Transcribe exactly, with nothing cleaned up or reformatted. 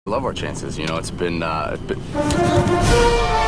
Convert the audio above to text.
love our chances. You know, it's been, uh, it's been